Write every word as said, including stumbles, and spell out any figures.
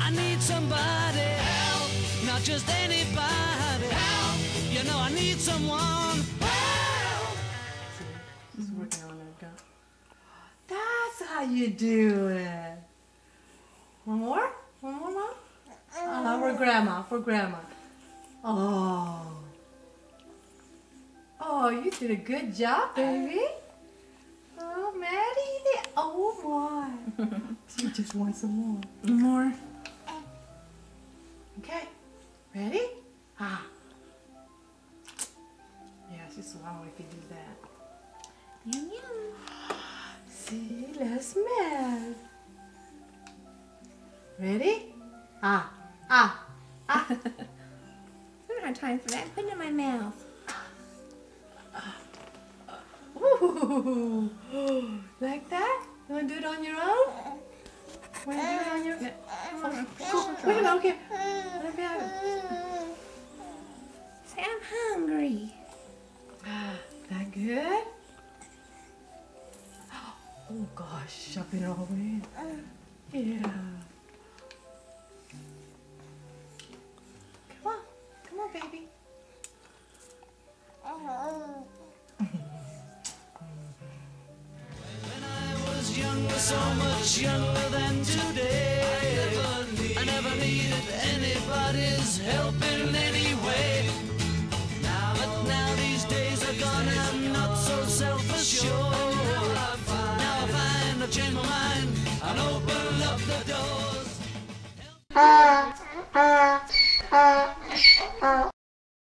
I need somebody help, not just anybody help. You know I need someone help. She's working on her gun. That's how you do it. One more? One more, Mom? Uh, for Grandma, for Grandma. Oh. Oh, you did a good job, baby. Oh, Maddie, you did. Oh, my. She just wants some more. More. Okay. Ready? Ah. Yeah, she's swallowing if you do that. Yum, yum. See, let's smell. Ready? Ah, ah, ah. I don't have time for that. Put it in my mouth. Ooh, like that? You want to do it on your own? Want to do it on your own? Oh, cool. Wait a minute, okay. Let me have it. Say, I'm hungry. That good? Oh gosh, shoving it all the way in. Yeah. Come on, come on, baby. When I was younger, so much younger than today, I never, need, I never needed anybody's help in any